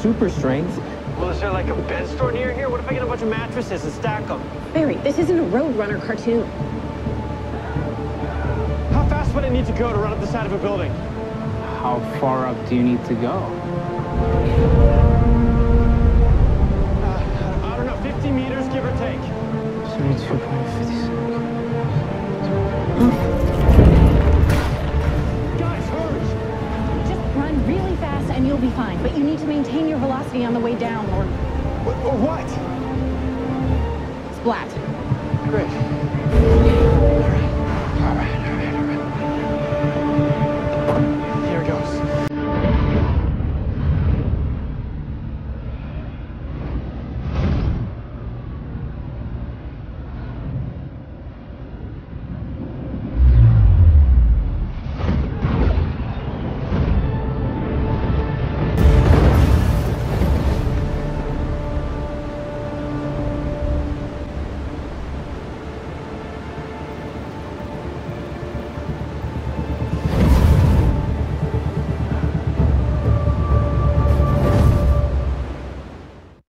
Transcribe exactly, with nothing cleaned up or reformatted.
super strength. Well, is there like a bed store near here? What if I get a bunch of mattresses and stack them? Barry, this isn't a Roadrunner cartoon. How fast would I need to go to run up the side of a building? How far up do you need to go? Uh, I don't know, fifty meters, give or take. seventy-two point five six. Guys, hurry! Just run really fast and you'll be fine, but you need to maintain your velocity on the way down, or... What? Or what? Splat. Great.